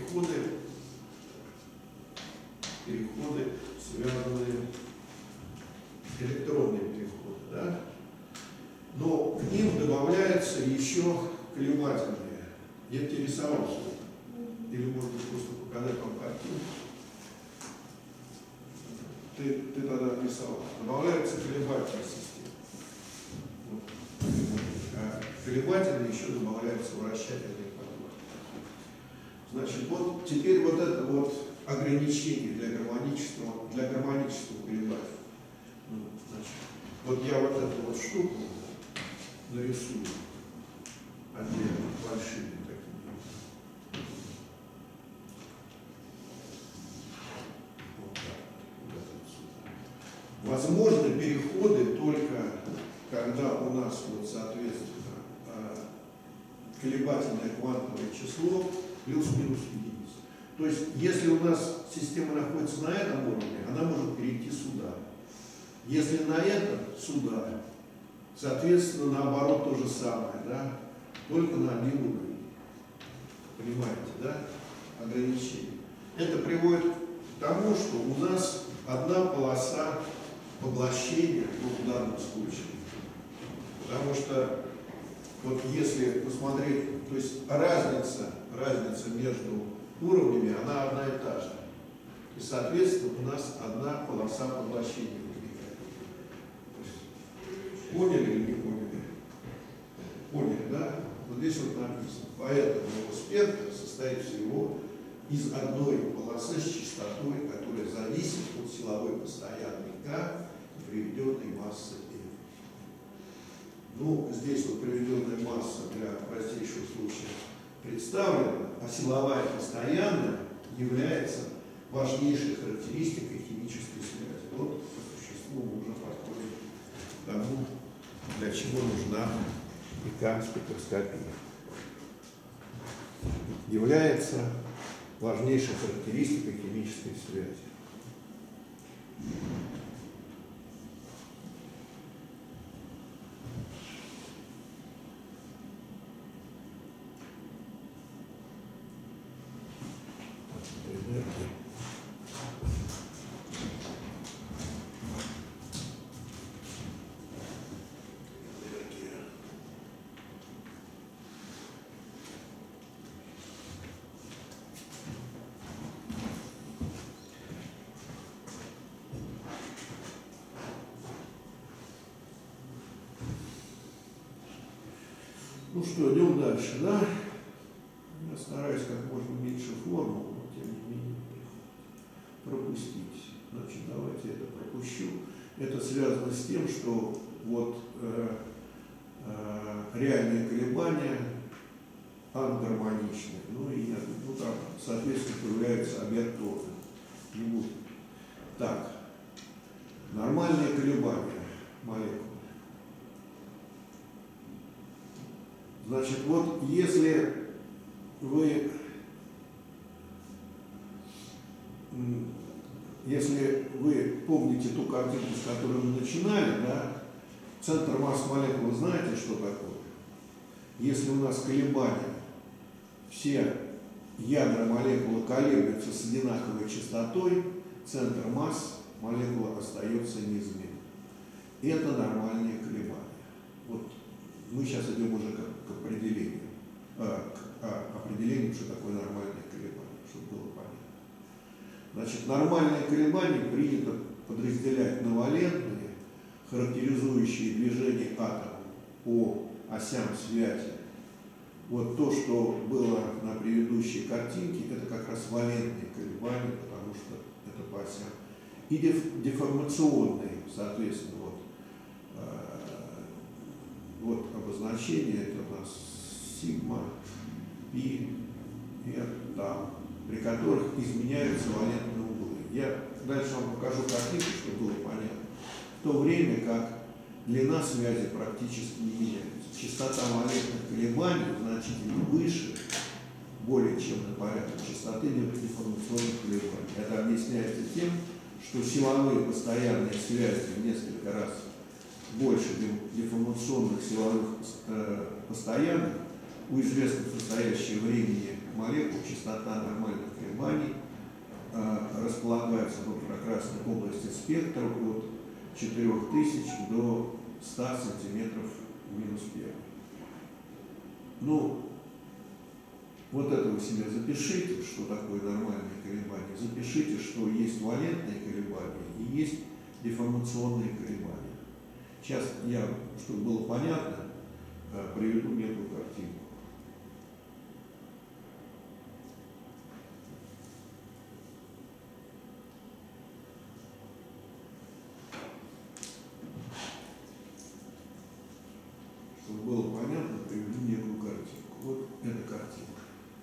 переходы, связанные электронные переходы, да? Но к ним добавляются еще колебательные. Я тебе рисовал что-то. Или можно просто показать вам картинку. Ты тогда рисовал. Добавляются колебательные системы. Вот. А колебательные еще добавляются вращательные подводы. Значит, вот теперь вот это вот ограничение для гармонического колебателя. Значит, вот я вот эту вот штуку нарисую отдельно большими такими. Вот так. Вот возможны переходы только когда у нас вот, соответственно, колебательное квантовое число плюс-минус единица. То есть, если у нас система находится на этом уровне, она может перейти сюда. Если на этом сюда, соответственно, наоборот то же самое, да? Только на один уровень. Понимаете, да? Ограничение. Это приводит к тому, что у нас одна полоса поглощения, ну, в данном случае. Потому что, вот если посмотреть, то есть разница между уровнями, она одна и та же. И, соответственно, у нас одна полоса поглощения возникает. Поняли или не поняли? Поняли, да? Вот здесь вот написано. Поэтому его спектр состоит всего из одной полосы с частотой, которая зависит от силовой постоянной К и приведенной массы F. Ну, здесь вот приведенная масса для простейшего случая представлена, а силовая постоянная является важнейшей характеристикой химической связи. Вот по существу мы уже подходим к тому, для чего нужна ИК-спектроскопия. Является важнейшей характеристикой химической связи. Ну что, идем дальше, да? Я стараюсь как можно меньше формул, но тем не менее пропустить. Значит, давайте это пропущу. Это связано с тем, что вот реальные колебания ангармоничны. Ну и там, соответственно, появляются обертоны. Не будет. Так, нормальные колебания молекул. Значит, вот если вы помните ту картинку, с которой мы начинали, да, центр масс молекулы, знаете, что такое? Если у нас колебания, все ядра молекулы колеблются с одинаковой частотой, центр масс молекулы остается неизменным. Это нормальные колебания. Вот мы сейчас идем уже к определению, что такое нормальное колебание, чтобы было понятно. Значит, нормальные колебания принято подразделять на валентные, характеризующие движение атома по осям связи. Вот то, что было на предыдущей картинке, это как раз валентные колебания, потому что это по осям. И деформационные, соответственно, вот обозначение, это у нас сигма, пи, r, там, при которых изменяются валентные углы. Я дальше вам покажу картинку, чтобы было понятно. В то время как длина связи практически не меняется. Частота валентных колебаний значительно выше, более чем на порядок частоты деформационных колебаний. Это объясняется тем, что силовые постоянные связи в несколько раз больше деформационных силовых постоянных у известных в настоящее времени молекул частота нормальных колебаний располагается в инфракрасной области спектра от 4000 до 100 сантиметров минус первый. Ну, вот это вы себе запишите, что такое нормальные колебания. Запишите, что есть валентные колебания и есть деформационные колебания. Сейчас я, чтобы было понятно, приведу некую картинку. Чтобы было понятно, приведу некую картинку. Вот эта картинка.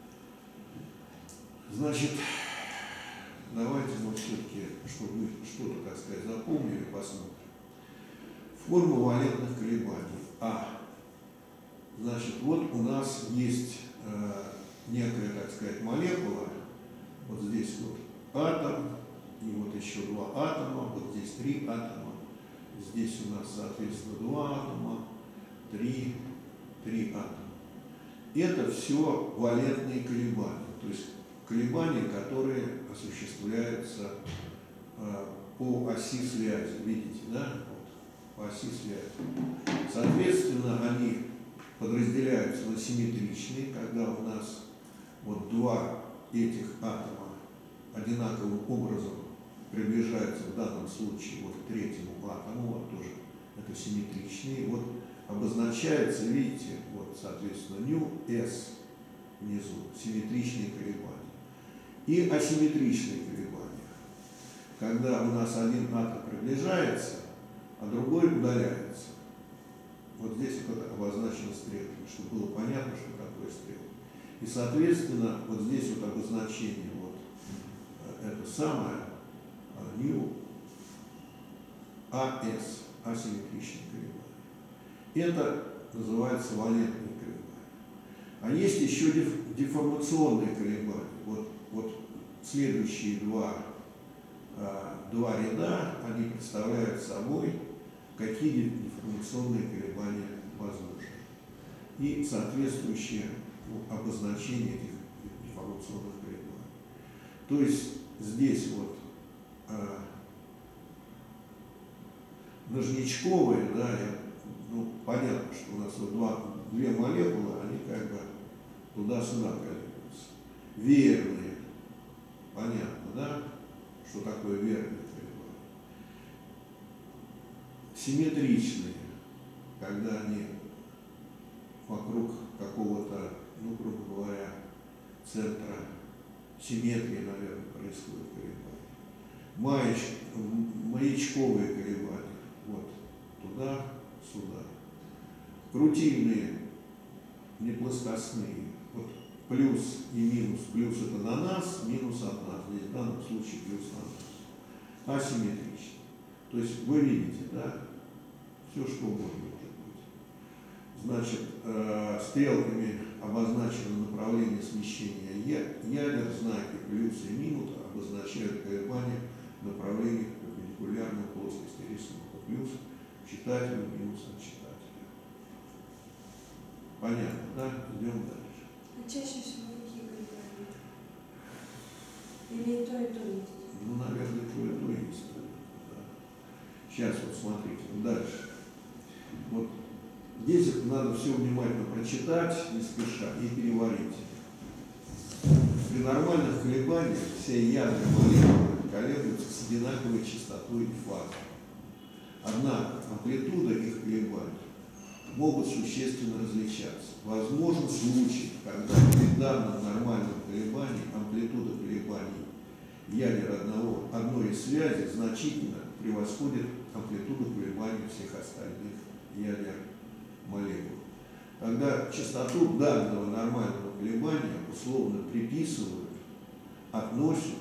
Значит, давайте мы все-таки, чтобы вы что-то, так сказать, запомнили, посмотрим. Форма валентных колебаний. А. Значит, вот у нас есть некая, так сказать, молекула. Вот здесь вот атом, и вот еще два атома, вот здесь три атома. Здесь у нас, соответственно, два атома, три атома. Это все валентные колебания, то есть колебания, которые осуществляются по оси связи. Видите, да? Вот, по оси связи. Соответственно, они подразделяются на симметричные, когда у нас вот два этих атома одинаковым образом приближаются в данном случае вот к третьему атому, вот тоже это симметричные. Вот обозначается, видите, вот соответственно ν,s внизу, симметричные колебания. И асимметричные колебания, когда у нас один атом приближается, а другой удаляется. Вот здесь вот обозначено стрелками, чтобы было понятно, что такое стрелка. И, соответственно, вот здесь вот обозначение, вот это самое, ν, АС, асимметричные колебания. Это называется валентные колебания. А есть еще деформационные колебания. Вот следующие два ряда, они представляют собой, какие деформационные колебания возможны. И соответствующее обозначение этих деформационных колебаний. То есть здесь вот ножничковые, да, понятно, что у нас вот две молекулы, они как бы туда-сюда колеблются. Веерные, понятно, да, что такое веерные колебания. Симметричные, когда они вокруг какого-то, ну, грубо говоря, центра симметрии, наверное, происходит колебания. Маячковые колебания, вот туда-сюда. Крутильные, неплоскостные, вот плюс и минус. Плюс это на нас, минус от нас. Здесь в данном случае плюс на нас. Асимметрично. То есть вы видите, да, все что угодно может быть. Значит, стрелками обозначено направление смещения ядер, знаки плюс и минус обозначают колебания направления перпендикулярной плоскости рисунка. Плюс к читателю, минус от читателя. Понятно, да? Идем дальше. А чаще всего какие колебания? Или и то есть? Ну, наверное, то есть. Да. Сейчас вот смотрите, дальше. Вот здесь надо все внимательно прочитать, не спеша, и переварить. При нормальных колебаниях все ядра молекулы колеблются с одинаковой частотой и фазой. Однако амплитуда их колебаний могут существенно различаться. Возможен случай, когда при данном нормальном колебании амплитуда колебаний ядер одной из связей значительно превосходит амплитуду колебаний всех остальных ядер молекул. Когда частоту данного нормального колебания условно приписывают, относят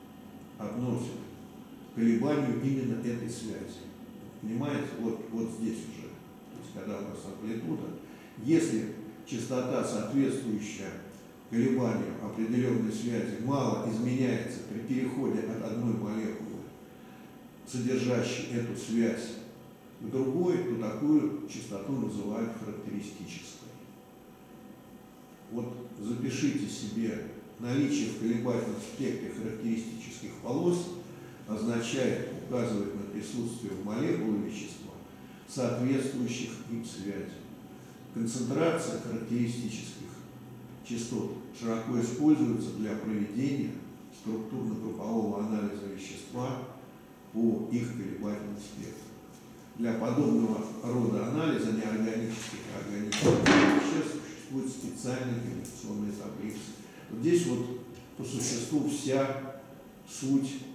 к колебанию именно этой связи. Понимаете, вот здесь уже. То есть, когда у нас амплитуда, если частота, соответствующая колебанию определенной связи, мало изменяется при переходе от одной молекулы, содержащей эту связь, к другой, то такую частоту называют характеристической. вот запишите себе: наличие в колебательном спектре характеристических полос означает указывать на присутствие в молекуле вещества соответствующих им связей. Концентрация характеристических частот широко используется для проведения структурно-группового анализа вещества по их колебательному спектру. Для подобного рода анализа неорганических и органических веществ существуют специальные комбинационные таблицы. Вот здесь вот по существу вся суть